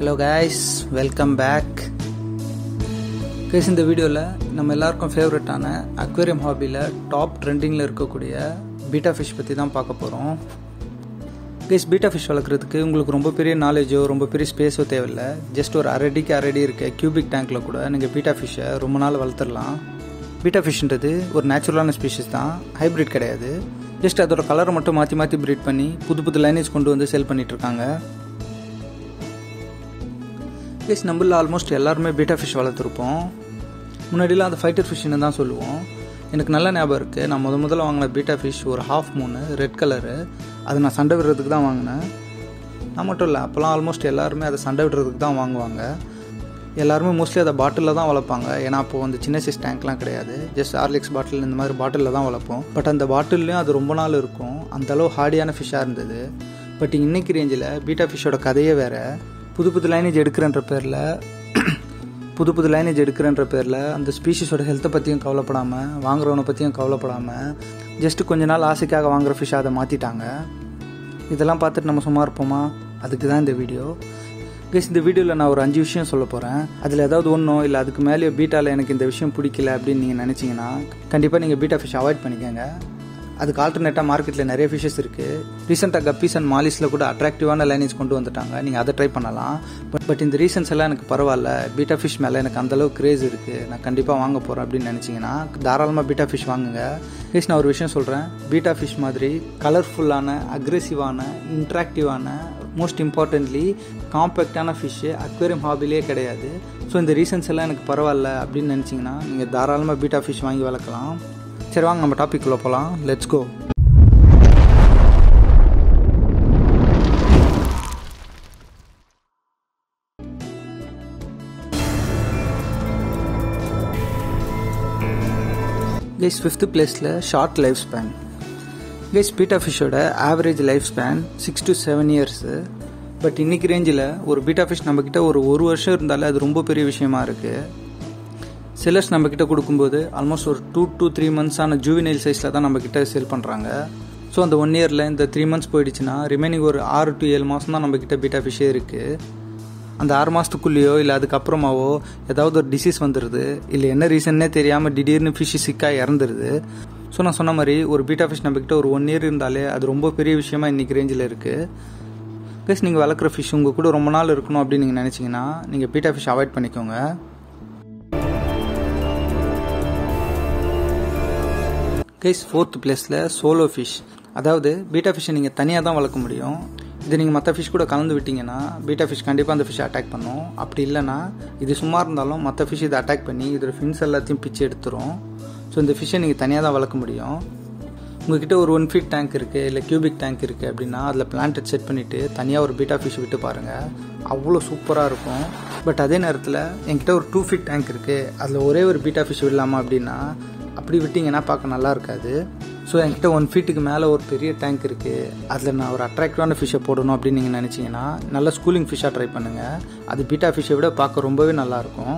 Hello guys, welcome back. Guys, இந்த வீடியோவில் நம்ம எல்லாருக்கும் ஃபேவரட்டான அக்வேரியம் ஹாபியில் டாப் ட்ரெண்டிங்கில் இருக்கக்கூடிய பீட்டா ஃபிஷ் பற்றி தான் பார்க்க போகிறோம். கைஸ், பீட்டா ஃபிஷ் வளர்க்குறதுக்கு உங்களுக்கு ரொம்ப பெரிய நாலேஜோ ரொம்ப பெரிய ஸ்பேஸோ தேவையில்லை. ஜஸ்ட் ஒரு அரை அடி இருக்க கியூபிக் டேங்க்கில் கூட நீங்கள் பீட்டா ஃபிஷ்ஷை ரொம்ப நாள் வளர்த்துடலாம். பீட்டா ஃபிஷ்ன்றது ஒரு நேச்சுரலான ஸ்பீஷிஸ் தான், ஹைப்ரிட் கிடையாது. ஜஸ்ட் அதோட கலரை மட்டும் மாற்றி ப்ரீட் பண்ணி புது லைனேஜ் கொண்டு வந்து சேல் பண்ணிகிட்ருக்காங்க. கைஸ், நம்மள ஆல்மோஸ்ட் எல்லாருமே பீட்டா ஃபிஷ் வளர்த்துருப்போம். முன்னாடிலாம் அது ஃபைட்டர் ஃபிஷ்ஷுன்னு தான் சொல்லுவோம். எனக்கு நல்ல ஞாபகம் இருக்குது, நான் முதல்ல வாங்கின பீட்டா ஃபிஷ் ஒரு ஹாஃப் மூணு ரெட் கலரு. அது நான் சண்டை விடுறதுக்கு தான் வாங்கினேன். நான் மட்டும் இல்லை, அப்போலாம் ஆல்மோஸ்ட் எல்லாருமே அதை சண்டை விடுறதுக்கு தான் வாங்குவாங்க. எல்லாருமே மோஸ்ட்லி அதை பாட்டிலில் தான் வளர்ப்பாங்க. ஏன்னா அப்போது வந்து சின்ன சைஸ் டேங்க்லாம் கிடையாது. ஜஸ்ட் ஹார்லிக்ஸ் பாட்டில் இந்த மாதிரி பாட்டிலில் தான் வளர்ப்போம். பட் அந்த பாட்டில்லையும் அது ரொம்ப நாள் இருக்கும். அந்தளவு ஹார்டியான ஃபிஷ்ஷாக இருந்தது. பட் இன்றைக்கி ரேஞ்சில் பீட்டா ஃபிஷ்ஷோட கதையே வேறு. புது லைனேஜ் எடுக்கிறன்ற பேரில் அந்த ஸ்பீஷிஸோட ஹெல்த்தை பற்றியும் கவலைப்படாமல், வாங்குறவனை பற்றியும் கவலைப்படாமல், ஜஸ்ட்டு கொஞ்ச நாள் ஆசைக்காக வாங்குகிற ஃபிஷ்ஷை அதை மாற்றிட்டாங்க. இதெல்லாம் பார்த்துட்டு நம்ம சும்மா இருப்போமா? அதுக்கு தான் இந்த வீடியோ. கைஸ், இந்த வீடியோவில் நான் ஒரு 5 விஷயம் சொல்ல போகிறேன். அதில் ஏதாவது ஒன்றோ இல்லை அதுக்கு மேலேயோ பீட்டாவில் எனக்கு இந்த விஷயம் பிடிக்கல அப்படின்னு நீங்கள் நினச்சிங்கன்னா கண்டிப்பாக நீங்கள் பீட்டா ஃபிஷ் அவாய்ட் பண்ணிக்கோங்க. அதுக்கு ஆல்டர்னேட்டாக மார்க்கெட்டில் நிறைய ஃபிஷ்ஷஸ் இருக்குது. ரீசெண்டாக கப்பீஸ் அண்ட் மாலிஸில் கூட அட்ராக்டிவான லைனேஜ் கொண்டு வந்துட்டாங்க. நீங்கள் அதை ட்ரை பண்ணலாம். பட் இந்த ரீசன்ஸ் எல்லாம் எனக்கு பரவாயில்ல, பீட்டா ஃபிஷ் மேலே எனக்கு அந்தளவுக்கு கிரேஸ் இருக்குது, நான் கண்டிப்பாக வாங்க போகிறேன் அப்படின்னு நினச்சிங்கன்னா தாராளமாக பீட்டா ஃபிஷ் வாங்குங்க. கைஸ், நான் ஒரு விஷயம் சொல்கிறேன். பீட்டா ஃபிஷ் மாதிரி கலர்ஃபுல்லான, அக்ரெசிவான, இன்ட்ராக்டிவான, மோஸ்ட் இம்பார்ட்டன்ட்லி காம்பேக்டான ஃபிஷ்ஷு அக்வேரியம் ஹாபிலே கிடையாது. ஸோ இந்த ரீசன்ஸ் எல்லாம் எனக்கு பரவாயில்ல அப்படின்னு நினச்சிங்கன்னா நீங்கள் தாராளமாக பீட்டா ஃபிஷ் வாங்கி வளர்க்கலாம். சரி, வாங்க நம்ம டாபிக் உள்ள போகலாம். Let's go. கைஸ், 5th பிளேஸில் short life span. Guys, betta ஃபிஷ்ஷோட average life span 6 to 7 years. But இன்றைக்கி ரேஞ்சில் ஒரு பீட்டா ஃபிஷ் நம்மக்கிட்ட ஒரு வருஷம் இருந்தாலே அது ரொம்ப பெரிய விஷயமா இருக்குது. செல்லர்ஸ் நம்மக்கிட்ட கொடுக்கும்போது ஆல்மோஸ்ட் ஒரு 2 to 3 months ஜூவினைல் சைஸில் தான் நம்மக்கிட்ட சேல் பண்ணுறாங்க. ஸோ அந்த 1 yearல இந்த 3 months போயிடுச்சுன்னா ரிமைனிங் ஒரு 6 to 7 மாதம் தான் நம்மக்கிட்ட பீட்டா ஃபிஷ்ஷே இருக்குது. அந்த 6 மாதத்துக்குள்ளேயோ இல்லை அதுக்கப்புறமாவோ ஏதாவது ஒரு டிசீஸ் வந்துடுது, இல்லை என்ன ரீசன்னே தெரியாமல் திடீர்னு ஃபிஷ் சிக்காக இறந்துருது. ஸோ நான் சொன்ன மாதிரி ஒரு பீட்டா ஃபிஷ் நம்மக்கிட்ட ஒரு 1 year இருந்தாலே அது ரொம்ப பெரிய விஷயமா இன்றைக்கி ரேஞ்சில் இருக்குது. கைஸ், நீங்கள் வளர்க்குற ஃபிஷ் உங்கள் கூட ரொம்ப நாள் இருக்கணும் அப்படின்னு நீங்கள் நினச்சிங்கன்னா நீங்கள் பீட்டா ஃபிஷ் அவாய்ட் பண்ணிக்கோங்க. கைஸ், 4th பிளேஸில் சோலோ ஃபிஷ். அதாவது பீட்டா ஃபிஷ்ஷை நீங்கள் தனியாக தான் வளர்க்க முடியும். இது நீங்கள் மற்ற ஃபிஷ் கூட கலந்து விட்டிங்கன்னா பீட்டா ஃபிஷ் கண்டிப்பாக அந்த ஃபிஷ்ஷை அட்டாக் பண்ணும். அப்படி இல்லைனா இது சும்மா இருந்தாலும் மற்ற ஃபிஷ் இதை அட்டாக் பண்ணி இதோட ஃபின்ஸ் எல்லாத்தையும் பிச்சு எடுத்துரும். ஸோ இந்த ஃபிஷ்ஷை நீங்கள் தனியாக தான் வளர்க்க முடியும். உங்கள்கிட்ட ஒரு 1 feet டேங்க் இருக்குது, இல்லை கியூபிக் டேங்க் இருக்குது அப்படின்னா அதில் பிளான்ட் செட் பண்ணிவிட்டு தனியாக ஒரு பீட்டா ஃபிஷ் விட்டு பாருங்கள், அவ்வளோ சூப்பராக இருக்கும். பட் அதே நேரத்தில் என்கிட்ட ஒரு 2 feet டேங்க் இருக்குது, அதில் ஒரே ஒரு பீட்டா ஃபிஷ் விடலாமா அப்படின்னா அப்படி விட்டிங்கன்னா பார்க்க நல்லா இருக்காது. ஸோ என்கிட்ட 1 feetக்கு மேலே ஒரு பெரிய டேங்க் இருக்குது, அதில் நான் ஒரு அட்ராக்டிவான ஃபிஷ்ஷை போடணும் அப்படின்னு நீங்கள் நினச்சிங்கன்னா நல்ல ஸ்கூலிங் ஃபிஷ்ஷாக ட்ரை பண்ணுங்கள். அது பீட்டா ஃபிஷ்ஷை விட பார்க்க ரொம்பவே நல்லாயிருக்கும்.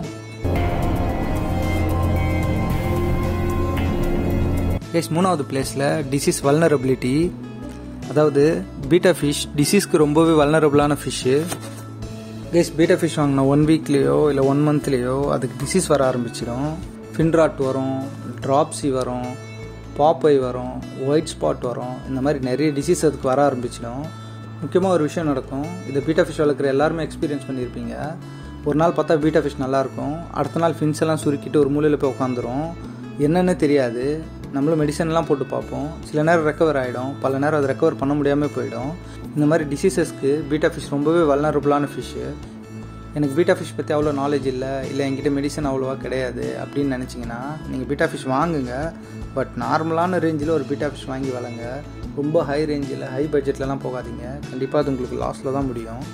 கைஸ், 3th பிளேஸில் டிசீஸ் வல்னரபிலிட்டி. அதாவது பீட்டா ஃபிஷ் டிசீஸ்க்கு ரொம்பவே வல்னரபிளான ஃபிஷ்ஷு. கைஸ், பீட்டா ஃபிஷ் வாங்கின 1 weekலேயோ இல்லை 1 monthலேயோ அதுக்கு டிசீஸ் வர ஆரம்பிச்சிடும். ஃபின்ராட் வரும், ட்ராப்ஸி வரும், பாப்பை வரும், ஒயிட் ஸ்பாட் வரும். இந்த மாதிரி நிறைய டிசீஸ் அதுக்கு வர ஆரம்பிச்சிடும். முக்கியமாக ஒரு விஷயம் நடக்கும், இந்த பீட்டா ஃபிஷ் வளர்க்குற எல்லாருமே எக்ஸ்பீரியன்ஸ் பண்ணியிருப்பீங்க. ஒரு நாள் பார்த்தா பீட்டா ஃபிஷ் நல்லாயிருக்கும், அடுத்த நாள் ஃபின்ஸ் எல்லாம் சுருக்கிட்டு ஒரு மூலையில் போய் உட்காந்துரும். என்னென்னு தெரியாது. நம்மளும் மெடிசன்லாம் போட்டு பார்ப்போம், சில நேரம் ரெக்கவர் ஆகிடும், பல நேரம் அது ரெக்கவர் பண்ண முடியாமல் போயிடும். இந்த மாதிரி டிசீசஸ்க்கு பீட்டா ஃபிஷ் ரொம்பவே வல்னரபிளான ஃபிஷ்ஷு. எனக்கு பீட்டா ஃபிஷ் பற்றி அவ்வளோ நாலேஜ் இல்லை என்கிட்ட மெடிசன் அவ்வளோவா கிடையாது அப்படின்னு நினச்சிங்கன்னா நீங்கள் பீட்டா ஃபிஷ் வாங்குங்க. பட் நார்மலான ரேஞ்சில் ஒரு பீட்டா ஃபிஷ் வாங்கி வளங்க. ரொம்ப ஹை ரேஞ்சில், ஹை பட்ஜெட்லலாம் போகாதீங்க. கண்டிப்பாக அது உங்களுக்கு லாஸில் தான் முடியும்.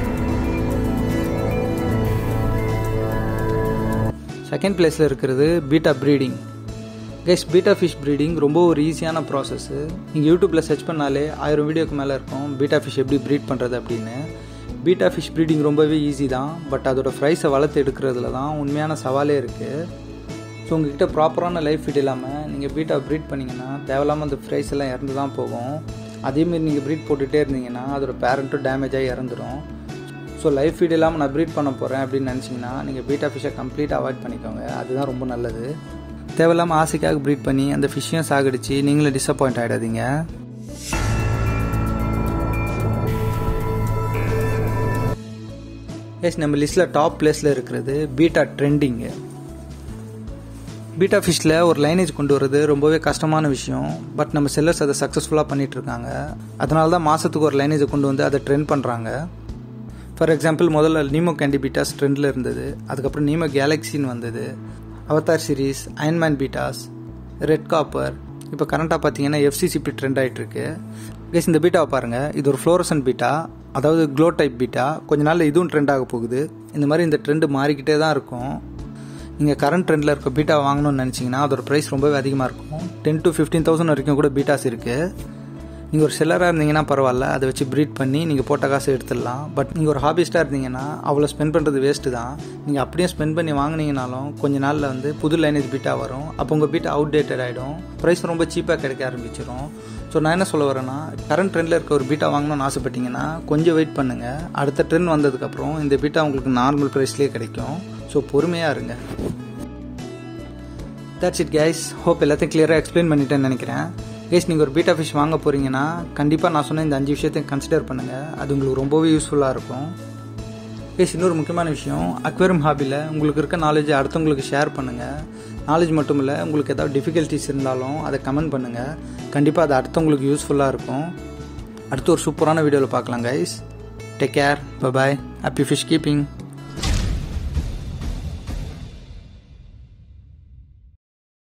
செகண்ட் பிளேஸில் இருக்கிறது betta breeding. Guys, betta fish breeding ரொம்ப ஒரு ஈஸியான ப்ராசஸ்ஸு. நீங்கள் யூடியூப்பில் சர்ச் பண்ணாலே 1000 வீடியோக்கு மேலே இருக்கும் பீட்டா ஃபிஷ் எப்படி ப்ரீட் பண்ணுறது அப்படின்னு. பீட்டா ஃபிஷ் ப்ரீடிங் ரொம்பவே ஈஸி தான். பட் அதோட ஃப்ரைஸை வளர்த்து எடுக்கிறதுல தான் உண்மையான சவாலே இருக்குது. ஸோ உங்கள்கிட்ட ப்ராப்பரான லைஃப் ஃபீட் இல்லாமல் நீங்கள் பீட்டா ப்ரீட் பண்ணிங்கன்னா தேவையில்லாமல் அந்த ஃப்ரைஸ் எல்லாம் இறந்து தான் போகும். அதேமாரி நீங்கள் ப்ரீட் போட்டுகிட்டே இருந்தீங்கன்னா அதோட பேரண்ட்டும் டேமேஜ் ஆகி இறந்துடும். ஸோ லைஃப் ஃபீட் இல்லாமல் நான் ப்ரீட் பண்ண போகிறேன் அப்படின்னு நினச்சிங்கன்னா நீங்கள் பீட்டா ஃபிஷ்ஷை கம்ப்ளீட்டாக அவாய்ட் பண்ணிக்கோங்க. அதுதான் ரொம்ப நல்லது. தேவையில்லாமல் ஆசைக்காக ப்ரீட் பண்ணி அந்த ஃபிஷ்ஷையும் சாகடிச்சு நீங்களும் டிசப்பாயிண்ட் ஆகிடாதீங்க. எஸ், நம்ம லிஸ்ட்டில் டாப் பிளேஸில் இருக்கிறது பீட்டா ட்ரெண்டிங்கு. பீட்டா ஃபிஷ்ஷில் ஒரு லைனேஜ் கொண்டு வரது ரொம்பவே கஷ்டமான விஷயம். பட் நம்ம செல்லர்ஸ் அதை சக்ஸஸ்ஃபுல்லாக பண்ணிகிட்ருக்காங்க. அதனால தான் மாதத்துக்கு ஒரு லைனேஜை கொண்டு வந்து அதை ட்ரெண்ட் பண்ணுறாங்க. ஃபார் எக்ஸாம்பிள், முதல்ல நீமோ கேண்டி பீட்டாஸ் ட்ரெண்டில் இருந்தது. அதுக்கப்புறம் நீமோ கேலக்ஸின்னு வந்தது. Avatar series, Iron Man bettas, red copper, இப்போ கரண்ட்டாக பார்த்தீங்கன்னா எஃப்சிசிபி ட்ரெண்ட் ஆகிட்டுருக்கு. கேஸ், இந்த பீட்டாவை பாருங்கள். இது ஒரு ஃப்ளோரசன்ட் பீட்டா, அதாவது க்ளோ டைப் பீட்டா. கொஞ்ச நாளில் இதுவும் ட்ரெண்ட் ஆக போகுது. இந்த மாதிரி இந்த ட்ரெண்டு மாறிக்கிட்டே தான் இருக்கும். நீங்கள் கரண்ட் ட்ரெண்டில் இருக்க பீட்டா வாங்கணும்னு நினச்சிங்கன்னா அதோட ப்ரைஸ் ரொம்பவே அதிகமாக இருக்கும். 10,000 to 15,000 வரைக்கும் கூட பீட்டாஸ் இருக்குது. நீங்கள் ஒரு செல்லராக இருந்தீங்கன்னா பரவாயில்ல, அதை வச்சு ப்ரீட் பண்ணி நீங்கள் போட்ட காசை எடுத்துடலாம். பட் நீங்கள் ஒரு ஹாபிஸ்ட்டாக இருந்தீங்கன்னா அவ்வளோ ஸ்பெண்ட் பண்ணுறது வேஸ்ட்டு தான். நீங்கள் அப்படியே ஸ்பெண்ட் பண்ணி வாங்கினீங்கனாலும் கொஞ்ச நாளில் வந்து புது லைனேஜ் பீட்டா வரும். அப்போ உங்கள் பீட்டா அவுடேட்டட் ஆகிடும். ப்ரைஸ் ரொம்ப சீப்பாக கிடைக்க ஆரம்பிச்சிடும். ஸோ நான் என்ன சொல்ல வரேன்னா, கரண்ட் ட்ரெண்டில் இருக்க ஒரு பீட்டா வாங்கணும்னு ஆசைப்பட்டீங்கன்னா கொஞ்சம் வெயிட் பண்ணுங்கள். அடுத்த ட்ரெண்ட் வந்ததுக்கப்புறம் இந்த பீட்டா உங்களுக்கு நார்மல் ப்ரைஸ்லேயே கிடைக்கும். ஸோ பொறுமையாக இருங்க. That's it guys. ஹோப் எல்லாத்தையும் கிளியராக எக்ஸ்பிளைன் பண்ணிட்டேன்னு நினைக்கிறேன். கைஸ், நீங்கள் ஒரு பீட்டா ஃபிஷ் வாங்க போகிறீங்கன்னா கண்டிப்பாக நான் சொன்ன இந்த 5 விஷயத்தையும் கன்சிடர் பண்ணுங்கள். அது உங்களுக்கு ரொம்பவே யூஸ்ஃபுல்லாக இருக்கும். கைஸ், இன்னொரு முக்கியமான விஷயம், அக்வேரியம் ஹாபியில் உங்களுக்கு இருக்க நாலேஜை அடுத்தவங்களுக்கு ஷேர் பண்ணுங்கள். நாலேஜ் மட்டும் இல்லை, உங்களுக்கு ஏதாவது டிஃபிகல்ட்டிஸ் இருந்தாலும் அதை கமெண்ட் பண்ணுங்கள். கண்டிப்பாக அது அடுத்தவங்களுக்கு யூஸ்ஃபுல்லாக இருக்கும். அடுத்து ஒரு சூப்பரான வீடியோவில் பார்க்கலாம் guys. Take care. Bye. Happy fish keeping.